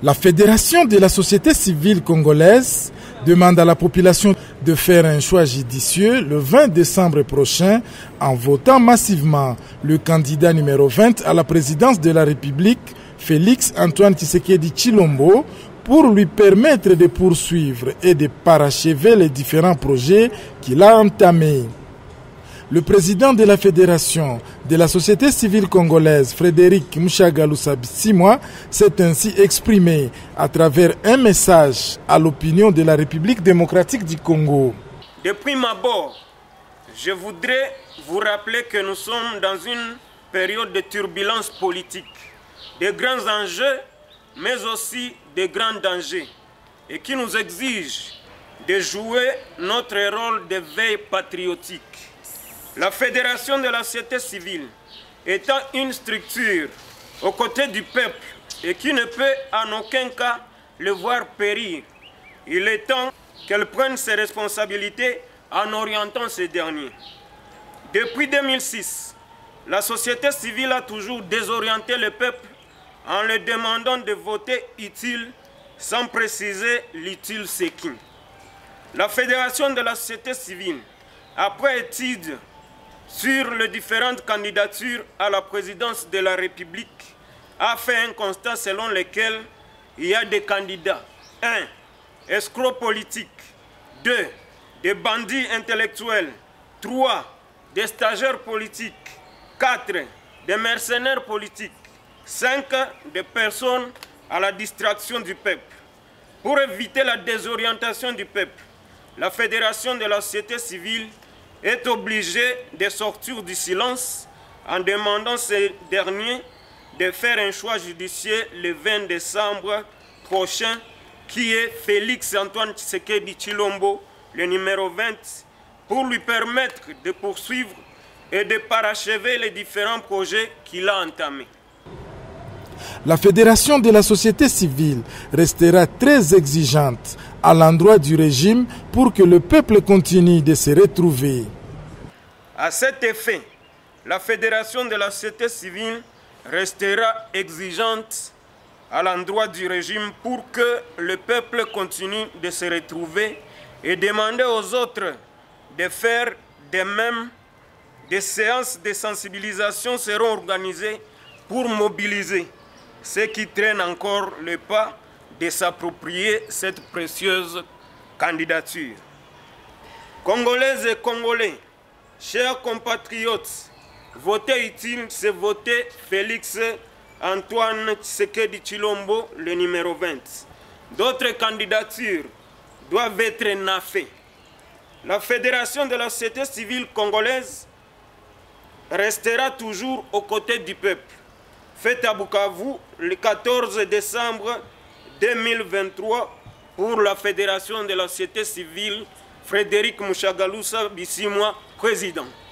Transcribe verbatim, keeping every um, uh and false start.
La Fédération de la société civile congolaise demande à la population de faire un choix judicieux le vingt décembre prochain en votant massivement le candidat numéro vingt à la présidence de la République, Félix Antoine Tshisekedi Tshilombo, pour lui permettre de poursuivre et de parachever les différents projets qu'il a entamés. Le président de la Fédération de la société civile congolaise, Frédéric Mouchagalousa Bissimwa, s'est ainsi exprimé à travers un message à l'opinion de la République démocratique du Congo. De prime abord, je voudrais vous rappeler que nous sommes dans une période de turbulence politique, de grands enjeux, mais aussi de grands dangers, et qui nous exige de jouer notre rôle de veille patriotique. La Fédération de la société civile étant une structure aux côtés du peuple et qui ne peut en aucun cas le voir périr, il est temps qu'elle prenne ses responsabilités en orientant ces derniers. Depuis deux mille six, la société civile a toujours désorienté le peuple en lui demandant de voter utile sans préciser l'utile c'est qui. La Fédération de la société civile, après étude sur les différentes candidatures à la présidence de la République, a fait un constat selon lequel il y a des candidats. un. Escrocs politiques. deux. Des bandits intellectuels. trois. Des stagiaires politiques. quatre. Des mercenaires politiques. cinq. Des personnes à la distraction du peuple. Pour éviter la désorientation du peuple, la Fédération de la société civile est obligé de sortir du silence en demandant ces derniers de faire un choix judiciaire le vingt décembre prochain, qui est Félix Antoine Tshisekedi Tshilombo, le numéro vingt, pour lui permettre de poursuivre et de parachever les différents projets qu'il a entamés. La Fédération de la société civile restera très exigeante à l'endroit du régime pour que le peuple continue de se retrouver. À cet effet, la Fédération de la société civile restera exigeante à l'endroit du régime pour que le peuple continue de se retrouver et demander aux autres de faire de même. Des séances de sensibilisation seront organisées pour mobiliser ceux qui traînent encore le pas de s'approprier cette précieuse candidature. Congolaises et Congolais, chers compatriotes, voter utile, c'est voter Félix Antoine Tshisekedi Tshilombo, le numéro vingt. D'autres candidatures doivent être naffées. La Fédération de la société civile congolaise restera toujours aux côtés du peuple. Fête à Bukavu le quatorze décembre deux mille vingt-trois pour la Fédération de la société civile, Frédéric Mouchagalousa Bissimwa, président.